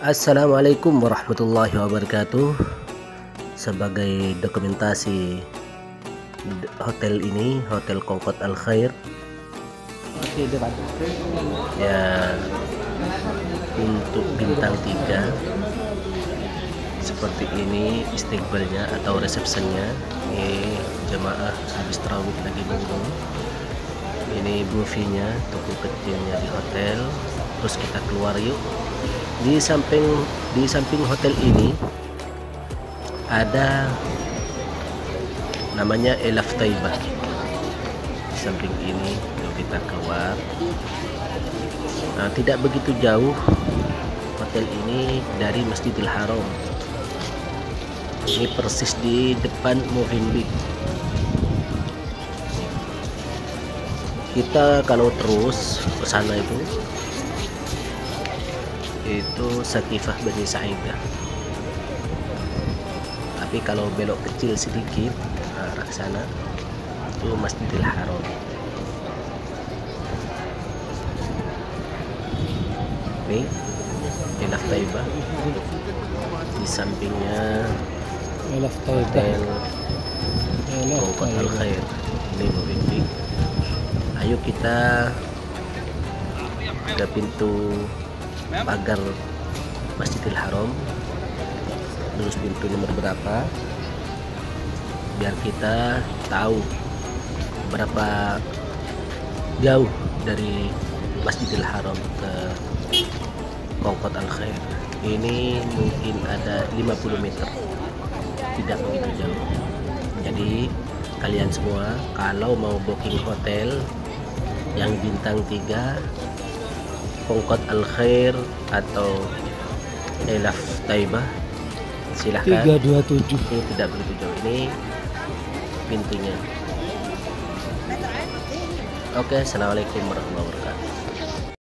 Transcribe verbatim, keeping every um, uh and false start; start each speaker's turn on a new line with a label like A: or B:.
A: Assalamualaikum warahmatullahi wabarakatuh. Sebagai dokumentasi hotel ini, Hotel Kongkot Al Khair, ya, untuk bintang tiga seperti ini istiqbalnya atau resepsinya. Ini jemaah habis tarawih lagi nunggu. Ini buffetnya, toko kecilnya di hotel. Terus kita keluar yuk. Di samping di samping hotel ini ada namanya Elaf Taibah. Di samping ini yuk kita keluar. Nah, tidak begitu jauh hotel ini dari Masjidil Haram. Ini persis di depan Movenpick. Kita kalau terus ke sana itu itu Sakifah Bani Sa'idah. Tapi kalau belok kecil sedikit arah sana itu Masjidil Haram. Ini Elaf Taibah, di sampingnya
B: Elaf Taibah,
A: Hotel Kongkot Al Khair. Ini Movenpick. Ayo kita ke pintu pagar Masjidil Haram, terus pintu nomor berapa, biar kita tahu berapa jauh dari Masjidil Haram ke Kongkot Al Khair. Ini mungkin ada lima puluh meter, tidak begitu jauh. Jadi kalian semua kalau mau booking hotel yang bintang tiga, Kongkot Al Khair atau Elaf Taibah, silahkan.
B: tiga dua tujuh.
A: Ini tidak begitu jauh, ini pintunya. Oke, assalamualaikum warahmatullahi wabarakatuh.